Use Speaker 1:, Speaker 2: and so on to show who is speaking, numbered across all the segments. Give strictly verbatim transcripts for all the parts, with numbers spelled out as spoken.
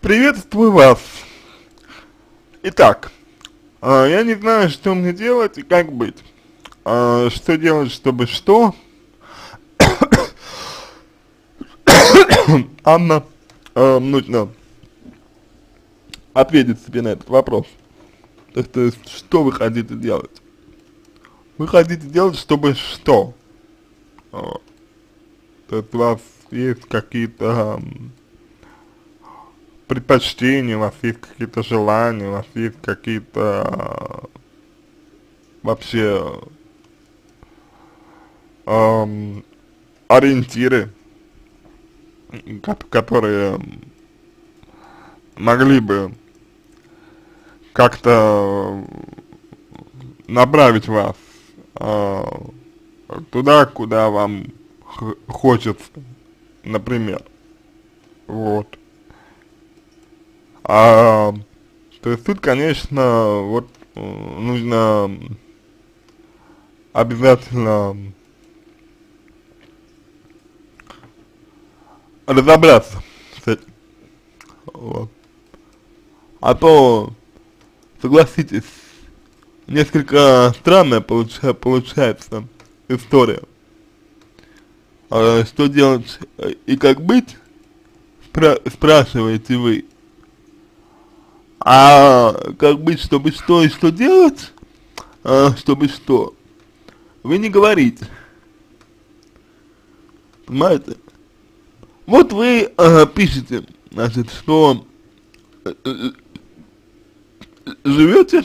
Speaker 1: Приветствую вас. Итак, а, я не знаю, что мне делать и как быть. А, что делать, чтобы что? Анна, а, нужно ответить себе на этот вопрос. То, то есть, что вы хотите делать? Вы хотите делать, чтобы что? А, то есть, у вас есть какие-то ам, предпочтения, у вас есть какие-то желания, у вас есть какие-то а, вообще ам, ориентиры, ко- которые могли бы как-то направить вас а, туда, куда вам х- хочется, например. Вот. А, то есть тут, конечно, вот э, нужно обязательно разобраться с этим. Вот. А то, согласитесь, несколько странная получа получается история. А, что делать э, и как быть, спра спрашиваете вы. А как быть, чтобы что и что делать, а, чтобы что, вы не говорите. Понимаете? Вот вы э, пишете, значит, что э, э, живете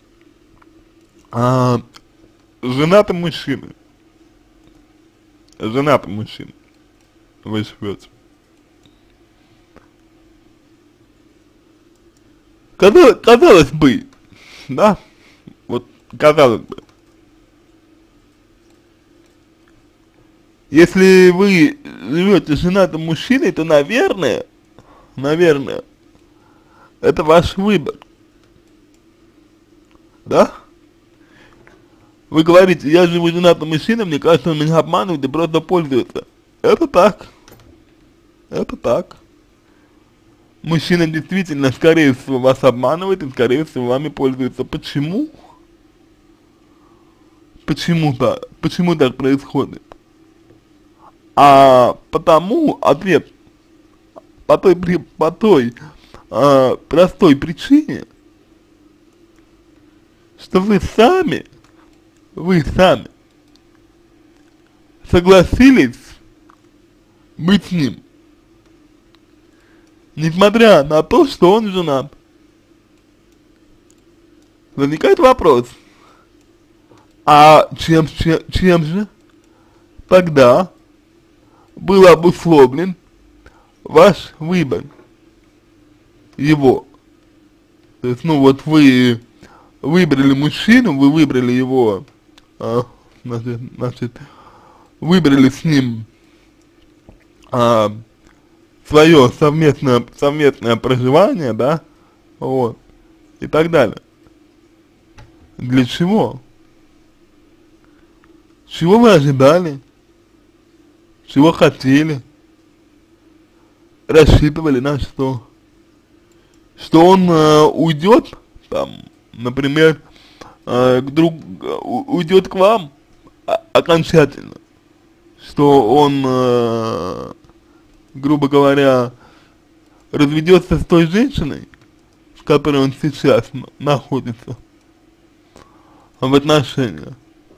Speaker 1: а, женатым мужчиной. Женатым мужчиной вы живете. Казалось, казалось бы, да, вот казалось бы, если вы живете женатым мужчиной, то, наверное, наверное, это ваш выбор, да? Вы говорите, я живу женатым мужчиной, мне кажется, он меня обманывает и просто пользуется. Это так, это так. Мужчина действительно, скорее всего, вас обманывает и, скорее всего, вами пользуется. Почему? Почему так? Почему так происходит? А потому ответ по той, при, по той а, простой причине, что вы сами, вы сами согласились быть с ним, несмотря на то, что он женат. Возникает вопрос, а чем, чем, чем же тогда был обусловлен ваш выбор, его? То есть, ну вот вы выбрали мужчину, вы выбрали его, а, значит, значит, выбрали с ним а, свое совместное, совместное проживание, да, вот, и так далее. Для чего? Чего вы ожидали? Чего хотели? Рассчитывали на что? Что он э, уйдет, там, например, э, к друг, уйдет к вам а, окончательно? Что он, э, грубо говоря, разведется с той женщиной, с которой он сейчас находится в отношениях?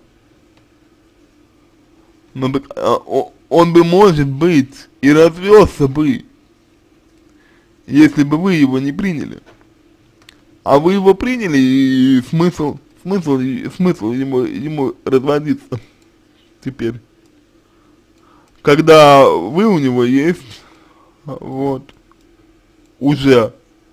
Speaker 1: Но он бы, может быть, и развелся бы, если бы вы его не приняли. А вы его приняли, и смысл, смысл, смысл ему, ему разводиться теперь, когда вы у него есть, вот, уже,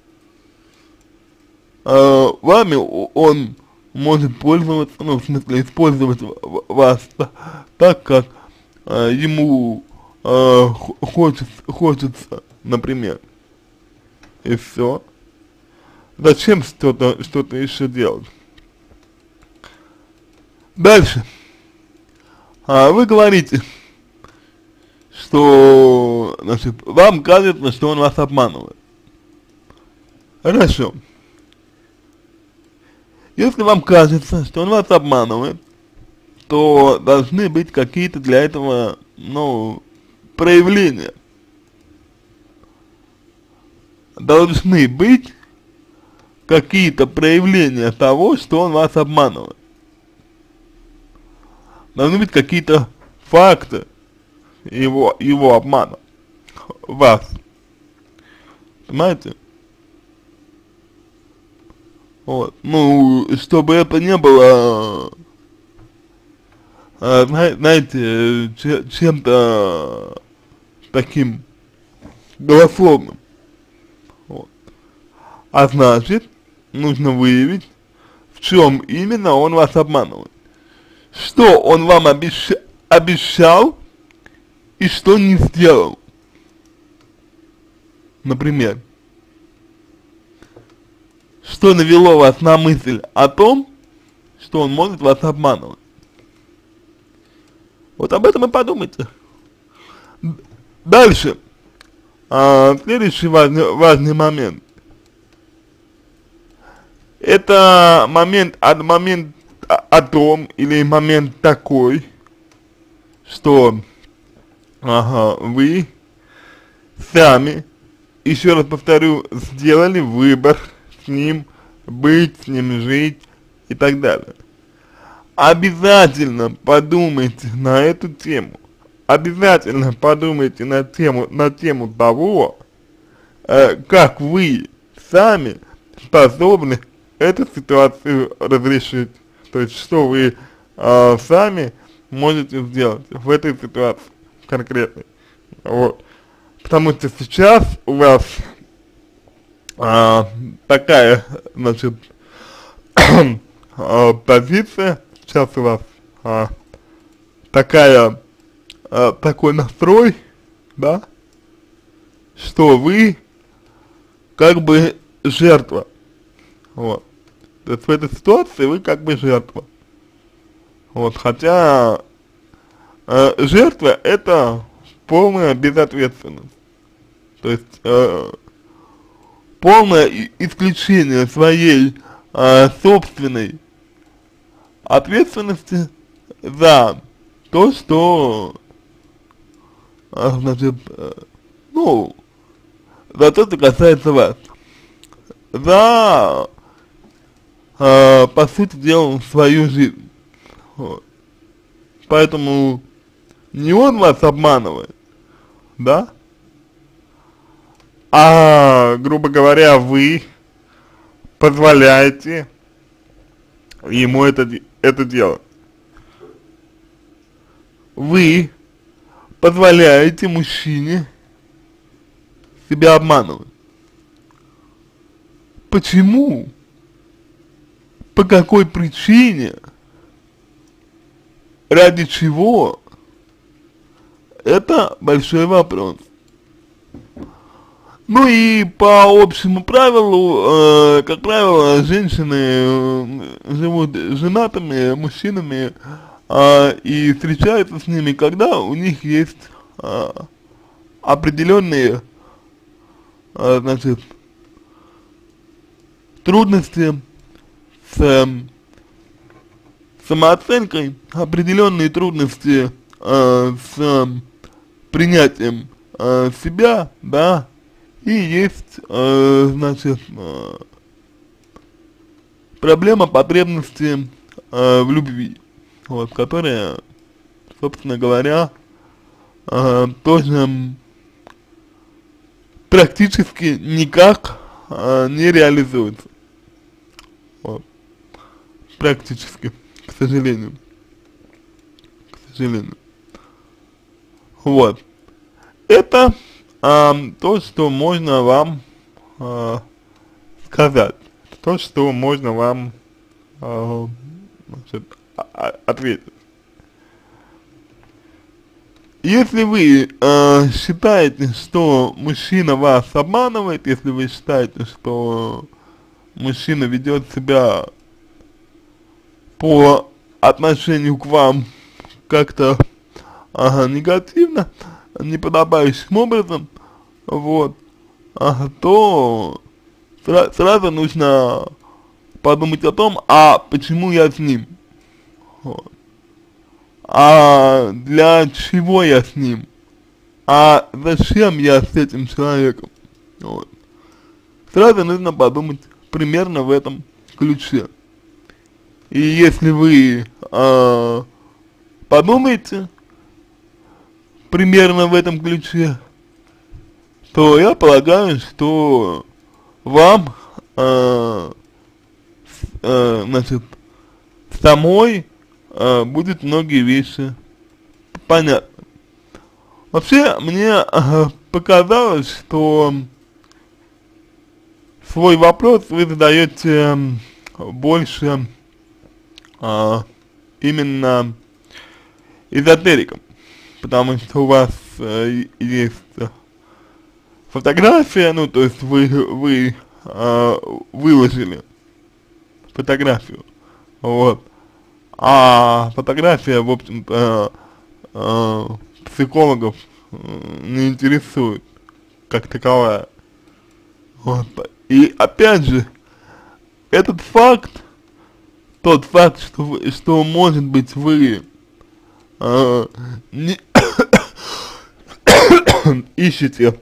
Speaker 1: а вами он может пользоваться, ну, в смысле, использовать вас так, как а, ему а, хочется, хочется, например, и все. Зачем что-то, что-то еще делать? Дальше. А вы говорите, что, значит, вам кажется, что он вас обманывает. Хорошо. Если вам кажется, что он вас обманывает, то должны быть какие-то для этого, ну, проявления. Должны быть какие-то проявления того, что он вас обманывает. Должны быть какие-то факты его, его обмана вас. Понимаете? Вот. Ну, чтобы это не было, а, знаете, чем-то таким голословным. Вот. А значит, нужно выявить, в чем именно он вас обманывает. Что он вам обещ... обещал и что не сделал. Например, что навело вас на мысль о том, что он может вас обманывать. Вот об этом и подумайте. Дальше. А, следующий важный, важный момент. Это момент, от момент о, о том, или момент такой, что ага, вы сами, еще раз повторю, сделали выбор с ним быть, с ним жить и так далее. Обязательно подумайте на эту тему. Обязательно подумайте на тему, на тему того, э, как вы сами способны эту ситуацию разрешить. То есть, что вы э, сами можете сделать в этой ситуации конкретной. Вот. Потому что сейчас у вас а, такая, значит, а, позиция, сейчас у вас а, такая, а, такой настрой, да, что вы как бы жертва. Вот. То есть в этой ситуации вы как бы жертва. Вот, хотя э, жертва это полная безответственность. То есть э, полное исключение своей э, собственной ответственности за то, что, э, значит, э, ну, за то, что касается вас. За, э, по сути дела, свою жизнь. Вот. Поэтому не он вас обманывает, да? А, грубо говоря, вы позволяете ему это, это делать. Вы позволяете мужчине себя обманывать. Почему? По какой причине? Ради чего? Это большой вопрос. Ну и по общему правилу, э, как правило, женщины э, живут женатыми мужчинами э, и встречаются с ними, когда у них есть э, определенные, э, значит, трудности с э, самооценкой, определенные трудности э, с э, принятием э, себя, да, и есть, э, значит, э, проблема потребности э, в любви, вот, которая, собственно говоря, э, тоже практически никак э, не реализуется, вот, практически, к сожалению, к сожалению, вот, это А, то, что можно вам а, сказать, то, что можно вам а, значит, а, ответить. Если вы а, считаете, что мужчина вас обманывает, если вы считаете, что мужчина ведет себя по отношению к вам как-то ага, негативно, неподобающим образом, вот, а, то сра сразу нужно подумать о том, а почему я с ним, вот. А для чего я с ним, а зачем я с этим человеком, вот. Сразу нужно подумать примерно в этом ключе. И если вы э, подумаете примерно в этом ключе, то я полагаю, что вам э, э, значит, самой э, будет многие вещи понятны. Вообще, мне э, показалось, что свой вопрос вы задаете больше э, именно эзотерикам, потому что у вас э, есть фотография, ну, то есть вы, вы э, выложили фотографию, вот, а фотография, в общем-то, э, э, психологов э, не интересует, как таковая, вот, и опять же, этот факт, тот факт, что, вы, что может быть вы э, не ищете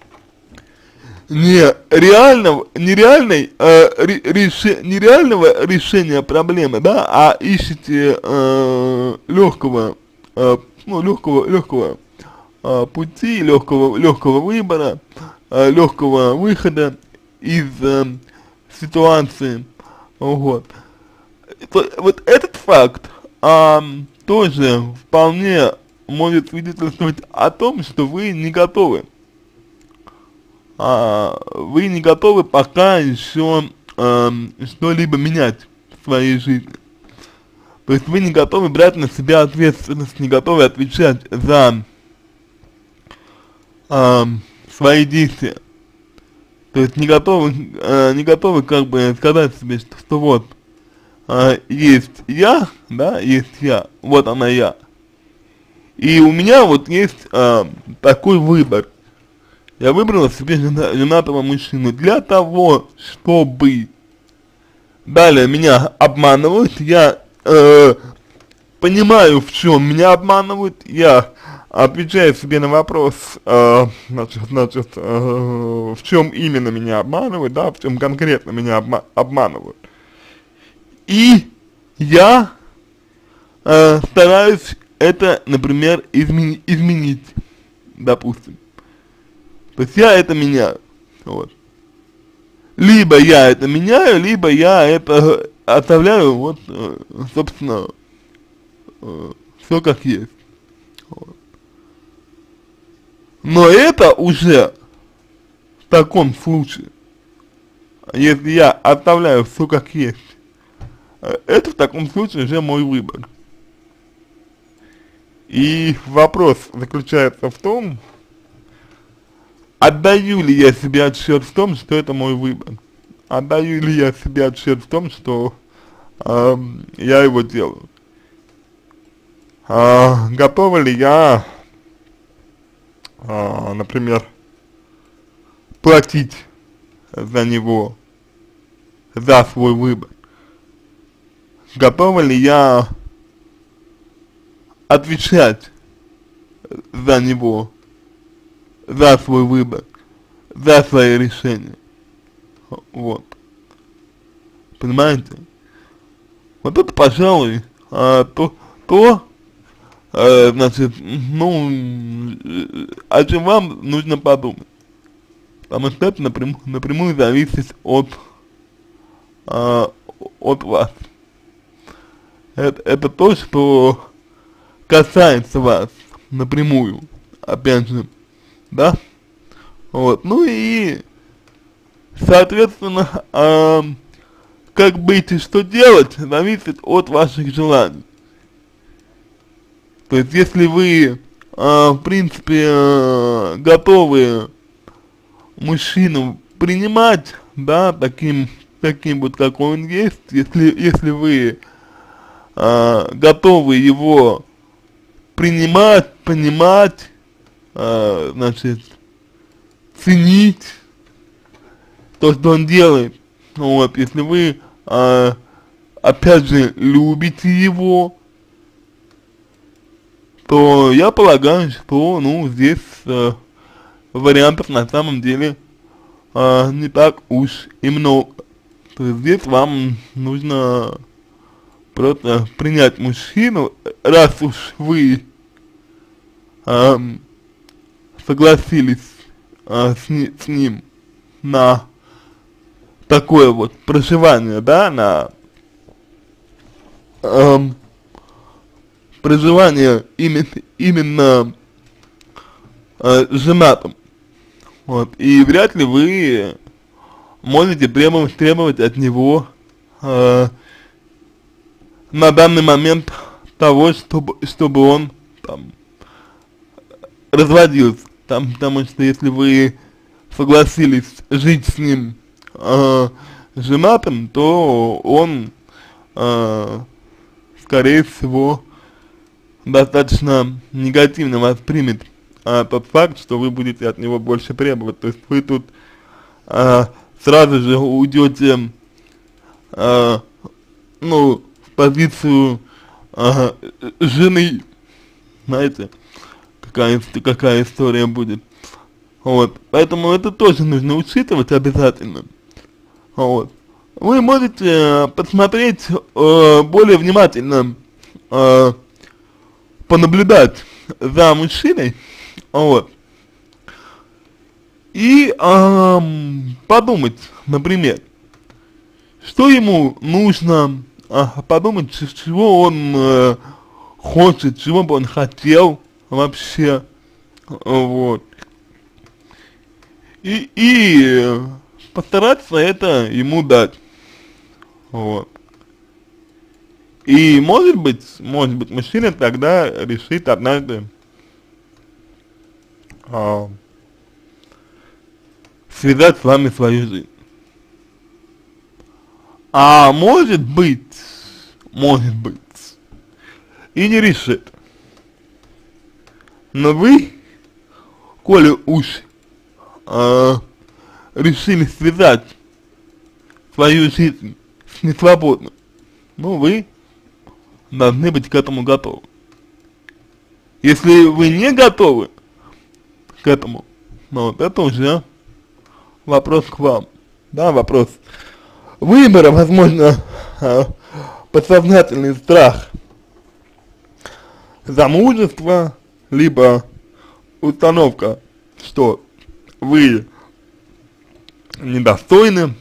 Speaker 1: не реального, нереальной, э, реши, нереального решения проблемы, да, а ищете э, легкого, э, ну, легкого, легкого э, пути, легкого, легкого выбора, э, легкого выхода из э, ситуации, вот. То, вот этот факт э, тоже вполне может свидетельствовать о том, что вы не готовы. А, вы не готовы пока еще э, что-либо менять в своей жизни. То есть вы не готовы брать на себя ответственность, не готовы отвечать за э, свои действия. То есть не готовы, э, не готовы как бы сказать себе, что, что вот э, есть я, да, есть я, вот она я. И у меня вот есть э, такой выбор. Я выбрала себе жена, женатого мужчину для того, чтобы далее меня обманывают, я э, понимаю, в чем меня обманывают, я отвечаю себе на вопрос, э, значит, значит э, в чем именно меня обманывают, да, в чем конкретно меня обма обманывают. И я э, стараюсь это, например, измени изменить, допустим. То есть я это меняю, вот. Либо я это меняю, либо я это оставляю, вот, собственно, все как есть. Вот. Но это уже в таком случае, если я оставляю все как есть, это в таком случае уже мой выбор. И вопрос заключается в том, отдаю ли я себе отсчет в том, что это мой выбор? Отдаю ли я себе отсчет в том, что э, я его делаю? Э, готова ли я, э, например, платить за него, за свой выбор? Готова ли я отвечать за него, за свой выбор, за свои решения? Вот. Понимаете? Вот это, пожалуй, а, то, то а, значит, ну, о чем вам нужно подумать. Потому что это напрямую, напрямую зависит от, а, от вас. Это, это то, что касается вас напрямую, опять же, да? Вот, ну и, соответственно, э, как быть и что делать, зависит от ваших желаний. То есть, если вы, э, в принципе, э, готовы мужчину принимать, да, таким, таким вот, какой он есть, если, если вы э, готовы его принимать, понимать, э, значит, ценить то, что он делает. Вот, если вы, э, опять же, любите его, то я полагаю, что, ну, здесь э, вариантов на самом деле э, не так уж и много. То есть здесь вам нужно просто принять мужчину, раз уж вы э, согласились э, с, ни, с ним на такое вот проживание, да, на эм, проживание именно, именно э, женатым. Вот, и вряд ли вы можете требовать, требовать от него э, на данный момент того, чтобы, чтобы он там разводился. Там, потому что если вы согласились жить с ним э, женатым, то он, э, скорее всего, достаточно негативно воспримет э, тот факт, что вы будете от него больше требовать. То есть вы тут э, сразу же уйдете, э, ну, в позицию э, жены, знаете, какая, какая история будет. Вот, поэтому это тоже нужно учитывать обязательно. Вот. Вы можете э, посмотреть э, более внимательно, э, понаблюдать за мужчиной, вот, и э, подумать, например, что ему нужно, э, подумать, чего он э, хочет, чего бы он хотел вообще, вот. И, и постараться это ему дать, вот. И может быть, может быть, мужчина тогда решит однажды а, связать с вами свою жизнь. А может быть, может быть, и не решит. Но вы, коли уж э, решили связать свою жизнь с несвободным, ну вы должны быть к этому готовы. Если вы не готовы к этому, ну вот это уже вопрос к вам, да, вопрос выбора, возможно, э, подсознательный страх замужества, либо установка, что вы недостойны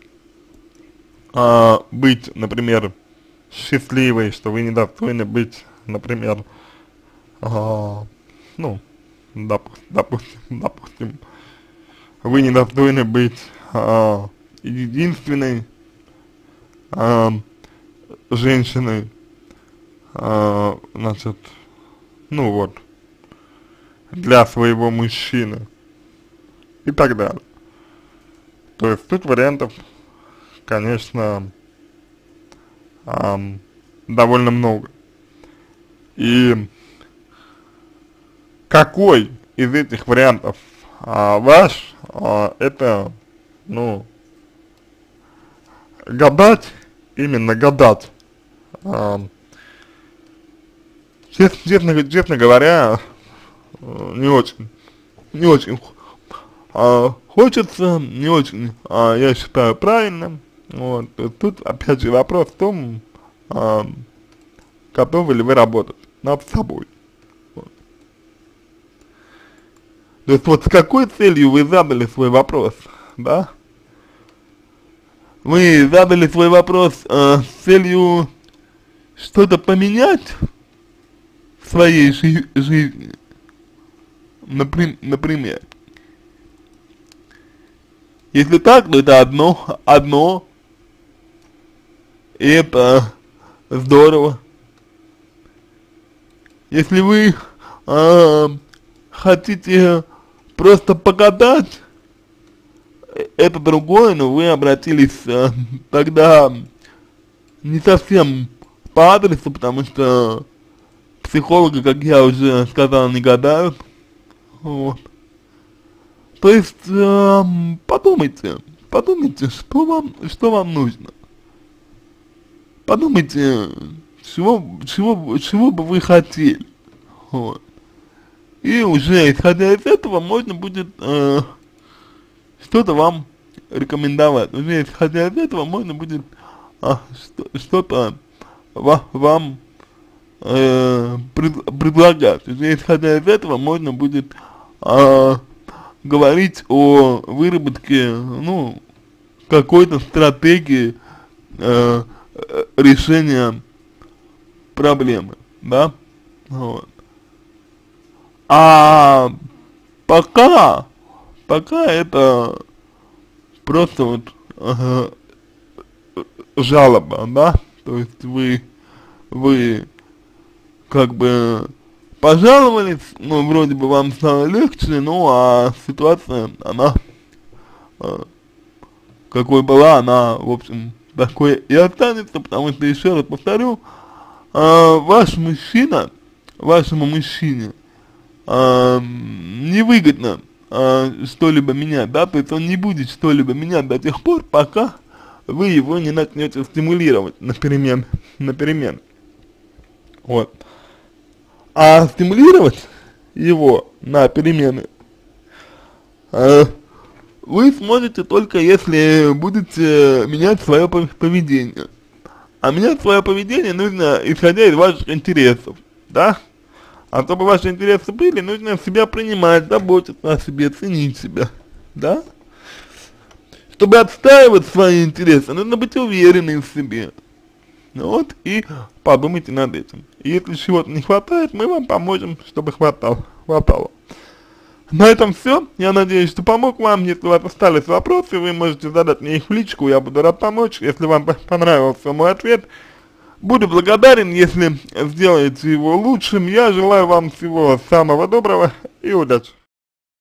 Speaker 1: а, быть, например, счастливой, что вы недостойны быть, например, а, ну, доп, допустим, допустим, вы недостойны быть а, единственной а, женщиной, а, значит, ну вот, для своего мужчины и так далее. То есть тут вариантов, конечно, эм, довольно много. И какой из этих вариантов а, ваш, а, это, ну, гадать, именно гадать. А, честно, честно, честно говоря, не очень, не очень а, хочется, не очень, а, я считаю, правильным. Вот, тут опять же вопрос в том, а, готовы ли вы работать над собой. Вот. То есть вот с какой целью вы задали свой вопрос, да? Вы задали свой вопрос а, с целью что-то поменять в своей жи жизни. Например, если так, то это одно, одно, и это здорово. Если вы э, хотите просто покатать, это другое, но вы обратились э, тогда не совсем по адресу, потому что психологи, как я уже сказал, не гадают. Вот. То есть, э, подумайте, подумайте, что вам, что вам нужно. Подумайте, чего, чего, чего бы вы хотели, вот. И уже исходя из этого можно будет э, что-то вам рекомендовать. Уже исходя из этого можно будет э, что-то ва вам э, пред предлагать. Уже исходя из этого можно будет э, говорить о выработке, ну, какой-то стратегии э, решения проблемы, да, вот. А пока, пока это просто вот э, жалоба, да, то есть вы, вы как бы пожаловались, ну, вроде бы вам стало легче, ну, а ситуация, она, э, какой была, она, в общем, такой и останется, потому что, еще раз повторю, э, ваш мужчина, вашему мужчине, э, невыгодно э, что-либо менять, да, то есть он не будет что-либо менять до тех пор, пока вы его не начнете стимулировать на перемен, на перемен, вот. А стимулировать его на перемены э, вы сможете только если будете менять свое поведение. А менять свое поведение нужно исходя из ваших интересов, да? А чтобы ваши интересы были, нужно себя принимать, заботиться о себе, ценить себя, да? Чтобы отстаивать свои интересы, нужно быть уверенным в себе. Вот, и подумайте над этим. И если чего-то не хватает, мы вам поможем, чтобы хватало. хватало. На этом все. Я надеюсь, что помог вам. Если у вас остались вопросы, вы можете задать мне их в личку, я буду рад помочь. Если вам понравился мой ответ, буду благодарен, если сделаете его лучшим. Я желаю вам всего самого доброго и удачи.